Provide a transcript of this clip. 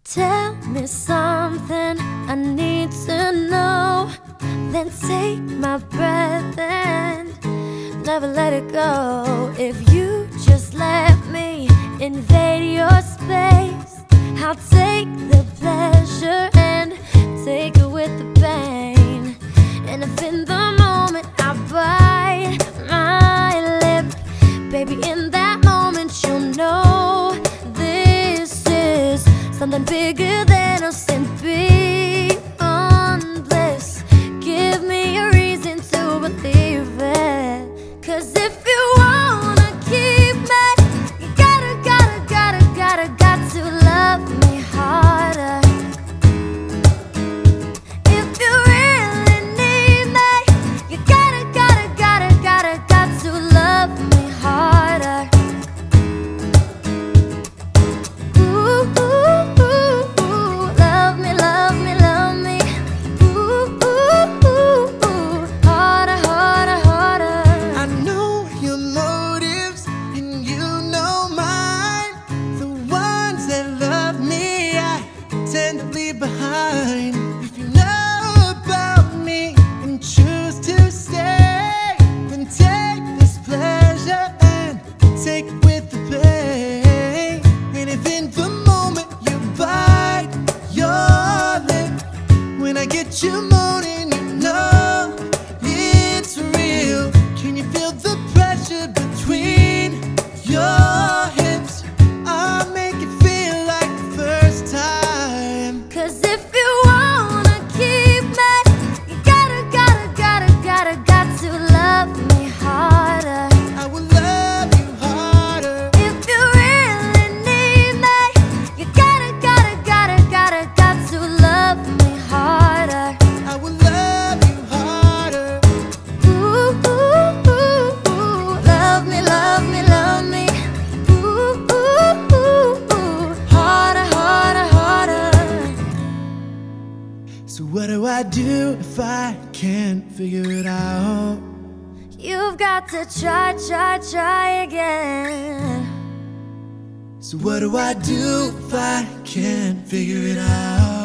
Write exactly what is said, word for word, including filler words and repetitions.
Tell me something I need to know, then take my breath and never let it go. If you just let me invade your space, I'll take the pleasure and take it with the pain. And if in the moment I bite my lip, baby, in that moment you'll know this is something bigger than a simply on bliss. Give me a reason to believe it, 'cause if you wanna keep me, you gotta, gotta, gotta, gotta, got to love me harder. If you really need me, you gotta, gotta, gotta, gotta, got to love me harder. Ooh, ooh, ooh, ooh, love me, love me, love me. Ooh, ooh, ooh, ooh, harder, harder, harder. I know your motives and you know mine. The ones that love me, I tend to leave behind. If you know about me and choose to stay, then take this pleasure and take it with the pain. And if in the moment you bite your lip, when I get you moaning, you know it's real. Can you feel the pressure between your hips? I'll make it feel like the first time. 'Cause if you wanna keep me, you gotta, gotta, gotta, gotta, got to love me harder. I will love you harder. If you really need me, you gotta, gotta, gotta, gotta, got to love me harder. I will love you harder. Ooh, ooh, ooh, ooh, love me, love me, love me. Ooh, ooh, ooh, ooh, harder, harder, harder. So what do I do if I can't figure it out? You've got to try, try, try again. So what do I do if I can't figure it out?